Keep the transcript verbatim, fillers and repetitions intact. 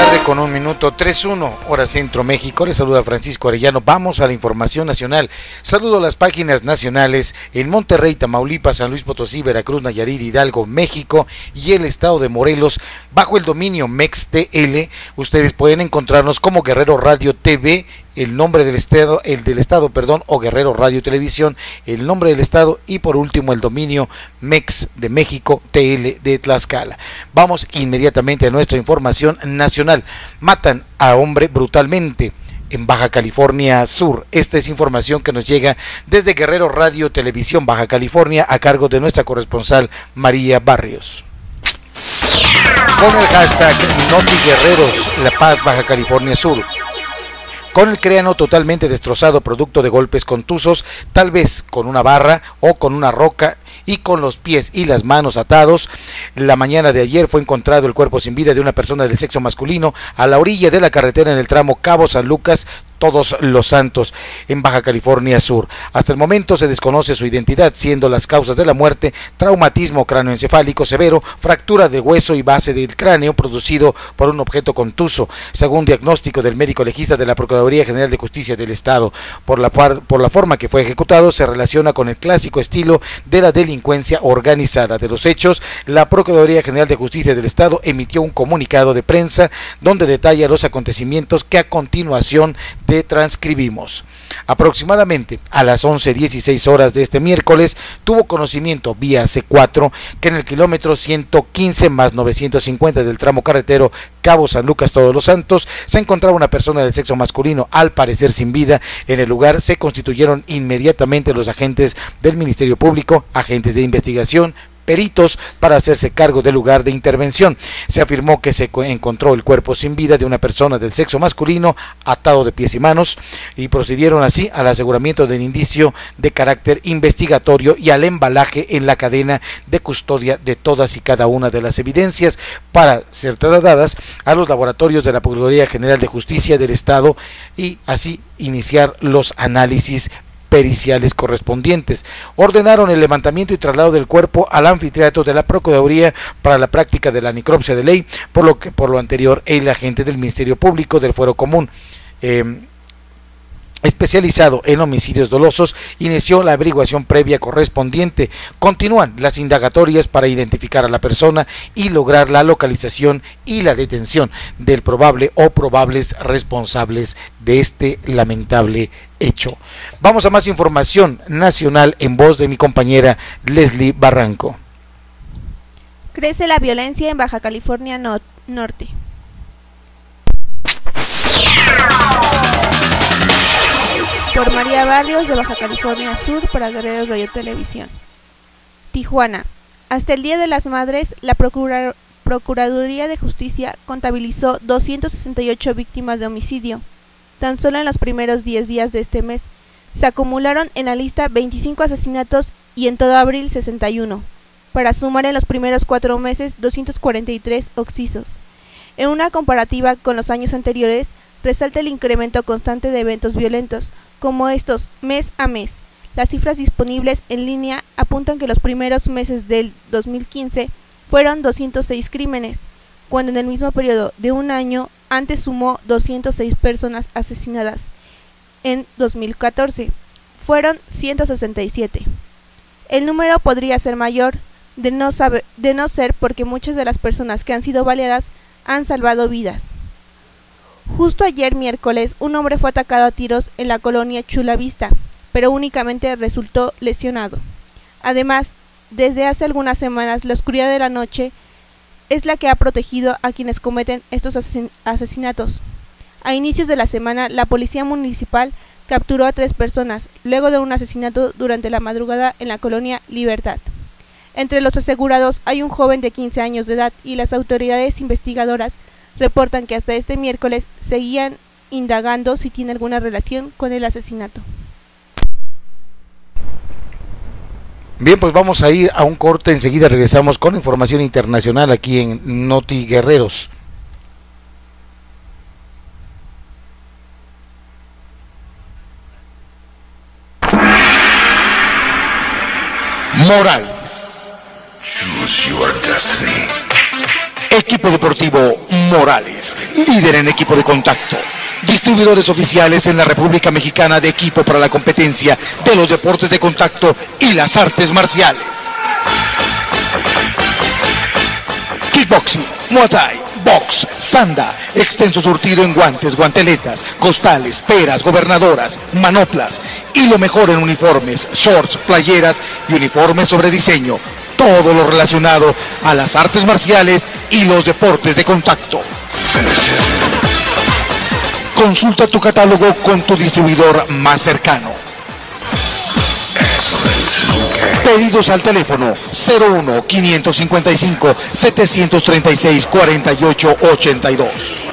tarde con un minuto, tres uno, hora Centro México. Les saluda Francisco Arellano. Vamos a la información nacional. Saludo a las páginas nacionales en Monterrey, Tamaulipas, San Luis Potosí, Veracruz, Nayarit, Hidalgo, México y el estado de Morelos. Bajo el dominio MEXTL, ustedes pueden encontrarnos como Guerrero Radio T V, el nombre del estado, el del estado, perdón, o Guerrero Radio Televisión, el nombre del estado, y por último el dominio Mex de México, T L de Tlaxcala. Vamos inmediatamente a nuestra información nacional. Matan a hombre brutalmente en Baja California Sur. Esta es información que nos llega desde Guerrero Radio Televisión Baja California, a cargo de nuestra corresponsal María Barrios. Con el hashtag NotiGuerreros, La Paz, Baja California Sur. Con el cráneo totalmente destrozado producto de golpes contusos, tal vez con una barra o con una roca, y con los pies y las manos atados, la mañana de ayer fue encontrado el cuerpo sin vida de una persona del sexo masculino a la orilla de la carretera en el tramo Cabo San Lucas, Todos los Santos, en Baja California Sur. Hasta el momento se desconoce su identidad, siendo las causas de la muerte traumatismo cráneoencefálico severo, fractura de hueso y base del cráneo producido por un objeto contuso, según diagnóstico del médico legista de la Procuraduría General de Justicia del Estado. Por la, por la forma que fue ejecutado, se relaciona con el clásico estilo de la delincuencia organizada. De los hechos, la Procuraduría General de Justicia del Estado emitió un comunicado de prensa donde detalla los acontecimientos que a continuación te transcribimos. Aproximadamente a las once dieciséis horas de este miércoles tuvo conocimiento vía C cuatro que en el kilómetro ciento quince más novecientos cincuenta del tramo carretero Cabo San Lucas Todos los Santos se encontraba una persona del sexo masculino, al parecer sin vida. En el lugar se constituyeron inmediatamente los agentes del Ministerio Público, agentes de investigación, peritos, para hacerse cargo del lugar de intervención. Se afirmó que se encontró el cuerpo sin vida de una persona del sexo masculino atado de pies y manos, y procedieron así al aseguramiento del indicio de carácter investigatorio y al embalaje en la cadena de custodia de todas y cada una de las evidencias para ser trasladadas a los laboratorios de la Procuraduría General de Justicia del Estado y así iniciar los análisis periciales correspondientes. Ordenaron el levantamiento y traslado del cuerpo al anfiteatro de la Procuraduría para la práctica de la necropsia de ley, por lo que por lo anterior el agente del Ministerio Público del Fuero Común eh, especializado en homicidios dolosos inició la averiguación previa correspondiente. Continúan las indagatorias para identificar a la persona y lograr la localización y la detención del probable o probables responsables de este lamentable hecho. Vamos a más información nacional en voz de mi compañera Leslie Barranco. Crece la violencia en Baja California no- Norte. Por María Barrios, de Baja California Sur, para Guerrero Radio Televisión. Tijuana. Hasta el Día de las Madres, la Procura- Procuraduría de Justicia contabilizó doscientas sesenta y ocho víctimas de homicidio. Tan solo en los primeros diez días de este mes, se acumularon en la lista veinticinco asesinatos y en todo abril sesenta y uno, para sumar en los primeros cuatro meses doscientos cuarenta y tres occisos. En una comparativa con los años anteriores, resalta el incremento constante de eventos violentos, como estos mes a mes. Las cifras disponibles en línea apuntan que los primeros meses del dos mil quince fueron doscientos seis crímenes, cuando en el mismo periodo de un año antes sumó doscientas seis personas asesinadas. En dos mil catorce fueron ciento sesenta y siete. El número podría ser mayor, de no, saber, de no ser porque muchas de las personas que han sido baleadas han salvado vidas. Justo ayer miércoles, un hombre fue atacado a tiros en la colonia Chula Vista, pero únicamente resultó lesionado. Además, desde hace algunas semanas, la oscuridad de la noche es la que ha protegido a quienes cometen estos asesin- asesinatos. A inicios de la semana, la policía municipal capturó a tres personas, luego de un asesinato durante la madrugada en la colonia Libertad. Entre los asegurados hay un joven de quince años de edad y las autoridades investigadoras reportan que hasta este miércoles seguían indagando si tiene alguna relación con el asesinato. Bien, pues vamos a ir a un corte, enseguida regresamos con información internacional aquí en Noti Guerreros. Morales. Choose your destiny. Equipo Deportivo Morales, líder en equipo de contacto. Distribuidores oficiales en la República Mexicana de equipo para la competencia de los deportes de contacto y las artes marciales. Kickboxing, Muay Thai, box, sanda, extenso surtido en guantes, guanteletas, costales, peras, gobernadoras, manoplas y lo mejor en uniformes, shorts, playeras y uniformes sobre diseño. Todo lo relacionado a las artes marciales y los deportes de contacto. Consulta tu catálogo con tu distribuidor más cercano. Pedidos al teléfono cero uno, quinientos cincuenta y cinco, setecientos treinta y seis, cuarenta y ocho ochenta y dos.